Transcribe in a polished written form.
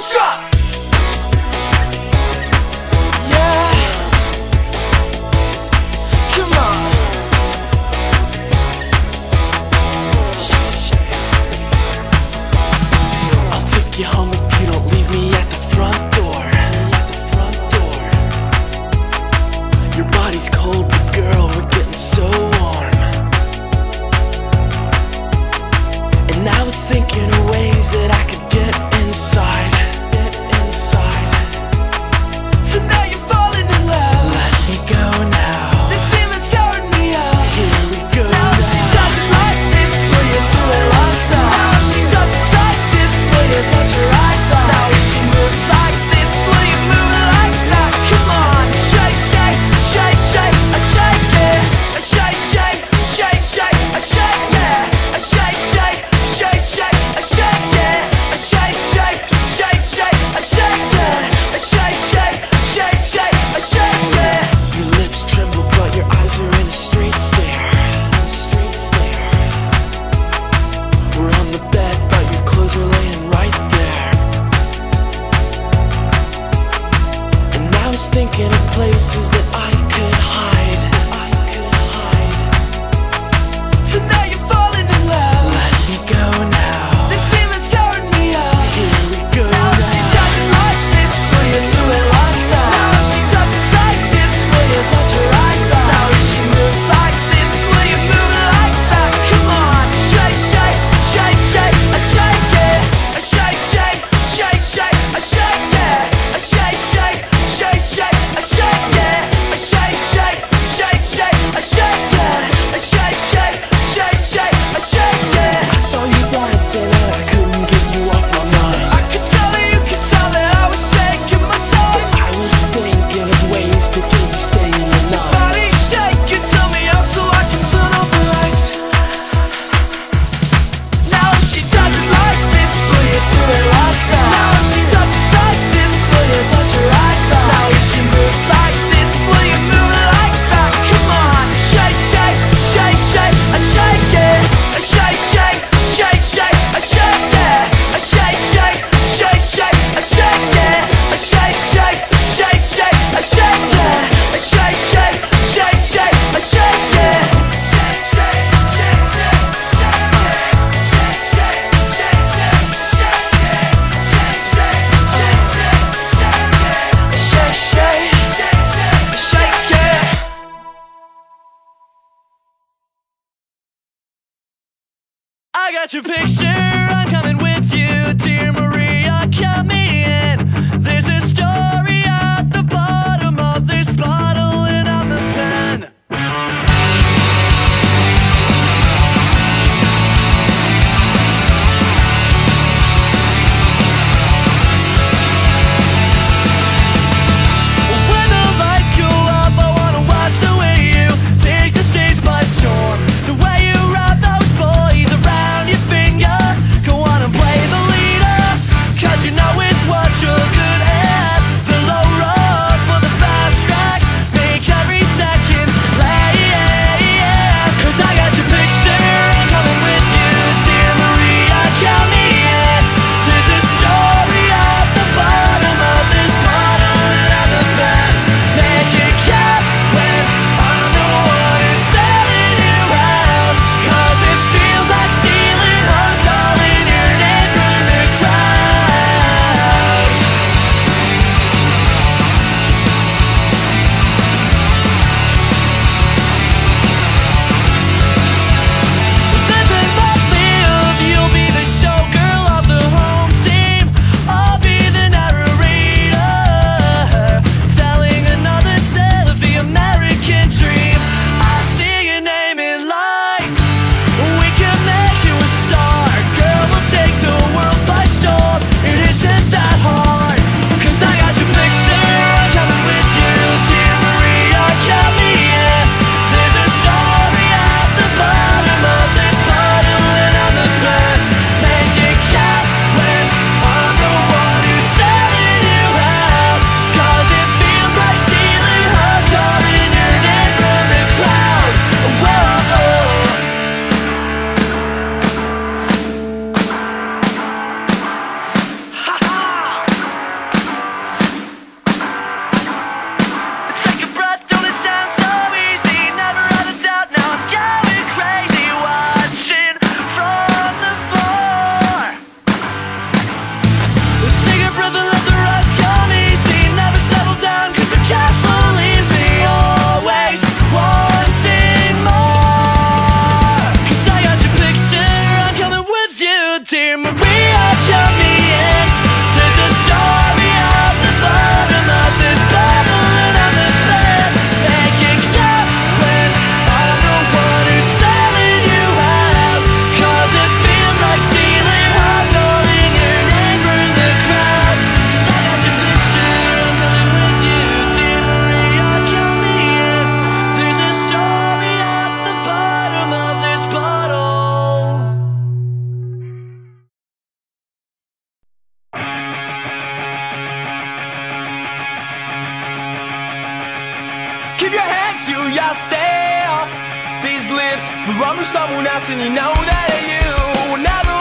drop. Yeah, come on. I'll take you home if you don't leave me at the front door. Your body's cold, but girl, we're getting so warm. And I was thinking of ways that I could get inside. So now you're falling in love. Let me go now. This feeling's tearing me up. Here we go. Now she doesn't like this when you do it like that. Now she doesn't like this when you touch her like that. Now she moves like this when you move like that. Come on, shake, shake, shake, shake, shake it. Shake, shake, shake, shake, shake it. Shake, shake, shake, shake, shake it. Shake, shake, shake, shake, shake it. Shake, shake, shake, shake, shake it. Your lips tremble, but your eyes are in a straight stare. We're on the bed, but your clothes are laying right there. And I was thinking of places that I could hide. So now you're falling in love. Let me go now. This feeling's tearing me up. Here we go. Now she doesn't like this when you do it like that. Now she doesn't like this when you touch her like that. Now she moves like this when you move like that. Come on, shake, shake, shake, shake, shake it. Shake, shake, shake, shake, shake it. Shake, shake, shake, shake, shake it. Shake, shake, shake, shake, shake it. Shake, shake, shake, shake, shake it. I saw you dancing and I couldn't get you off my mind. I could tell that you could tell that I was taking my time. I was thinking of ways to get you staying the night. Body shake it, tell me how so I can turn off the lights. Now she doesn't like this when you do it like that. Now she doesn't like this when you touch her like that. Now she moves like this when you move like that. Come on, shake, shake, shake, shake, shake it. Shake, shake, shake, shake, shake it. Shake, shake, shake, shake, shake it. Shake, shake, shake, shake, shake it. Shake, shake, shake, shake, shake it. Shake, shake, shake, shake, shake it. Shake, shake, shake, shake, shake it. Shake, shake, shake, shake, shake it. Shake, shake, shake, shake it. I got your picture, I'm coming with you, dear Maria, count me in. There's a story at the bottom of this bottle and I'm the pen. When the lights go up, I wanna watch the way you take the stage by storm. The way you wrap those boys around your finger. Go on and play the leader. yourself. These lips belong to someone else, and you know that you never